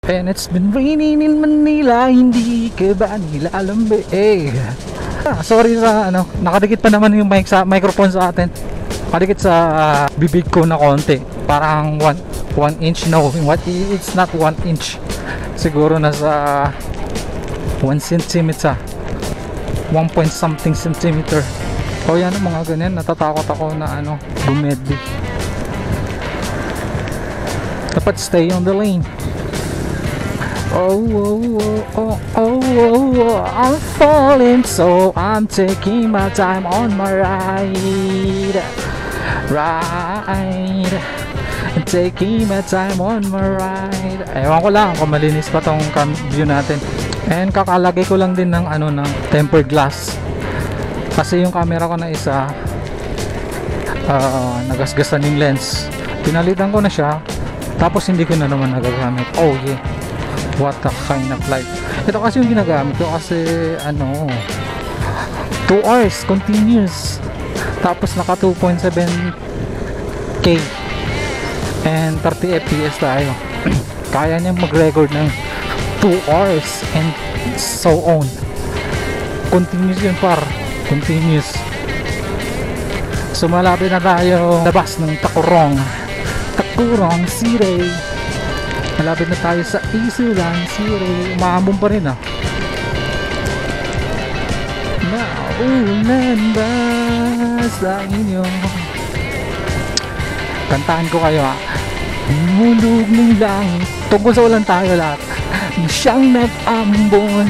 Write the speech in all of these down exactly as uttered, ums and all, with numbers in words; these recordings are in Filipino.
And it's been raining in Manila, hindi ka ba nilalamig? Eh, ah, sorry sa ano, nakadikit pa naman yung mic sa microphone sa atin. Nakadikit sa uh, bibig ko na konti. Parang one inch, no, what, it's not one inch. Siguro nasa one centimeter. one point something centimeter. O yan, mga ganyan, natatakot ako na ano, bumedli. Dapat stay on the lane. Oh, oh, oh, oh, oh, oh, oh, I'm falling, so I'm taking my time on my ride. Ride. I'm taking my time on my ride. Ewan ko lang kung malinis pa tong view natin. And kakalagay ko lang din ng ano, ng tempered glass. Kasi yung camera ko na isa uh, nagasgasan yung lens. Pinalitan ko na siya. Tapos hindi ko na naman nagagamit. Oh yeah, what a kind of life. Ito kasi yung ginagamit ko kasi ano, two hours continuous. Tapos naka two point seven K and thirty F P S tayo. Kaya niyang mag-record ng two hours and so on. Continuous yun, par. Continuous. So malapit na tayo labas ng Tacurong. Tacurong City. Malapit na tayo sa Isulan City. Umaambon pa rin ah. Naulan ba sa inyo? Kantahan ko kayo ah. Mulog ng langit. Tungkol sa ulan tayo lahat. Siyang nag-ambon.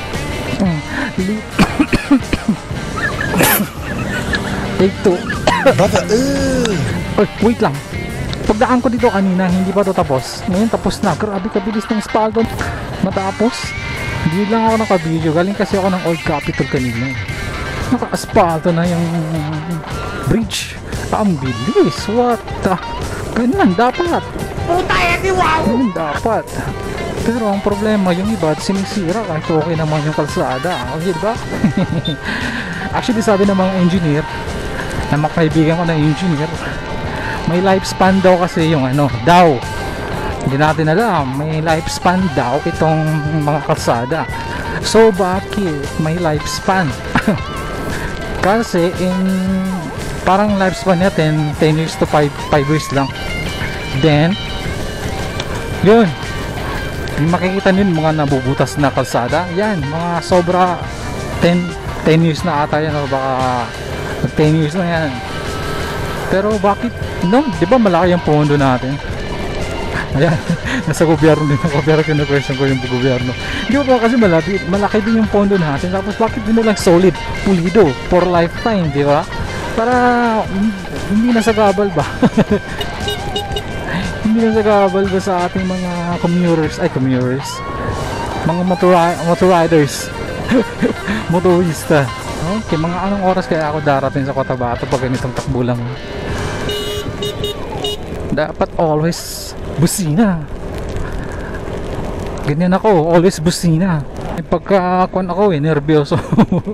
Take two. Brother, uh. Oy, wait lang. Pagdaan ko dito kanina, hindi pa to tapos. Ngayon tapos na. Grabe kabilis ng spalto matapos. Hindi lang ako naka-video. Galing kasi ako ng Old Capitol kanina. Naka-aspalto na yung bridge. Ang bilis. What the? Ganyan dapat. Puta yan, wow! Ganyan dapat. Pero ang problema, yung iba sinisira kahit okay naman yung kalsada. Okay, diba? Actually, sabi ng mga engineer, na mga kaibigan ko na engineer, may lifespan daw kasi yung ano, daw. Hindi natin alam, may lifespan daw itong mga kalsada. So, bakit may lifespan? Kasi, in, parang lifespan niya ten years to five years lang. Then, yun. Makikita nyo mga nabubutas na kalsada. Yan, mga sobra ten years na ata yan, o baka ten years na yan. Pero bakit no? Di ba malaki yung pondo natin? Ayan, nasa gobyerno din ako. Pero kinu-question ko yung gobyerno. Di ba kasi malaki, malaki din yung pondo natin. Tapos bakit din lang solid, pulido for lifetime, di ba? Para hindi nasagabal ba? Hindi nasagabal ba sa ating mga commuters, ay commuters, mga motor, motor riders, motorista. Okay, mga anong oras kaya ako darating sa Cotabato pag ganitong takbo lang? Dapat always busina. Ganyan ako, always busina. Pagka kuwan ako eh, nervyoso.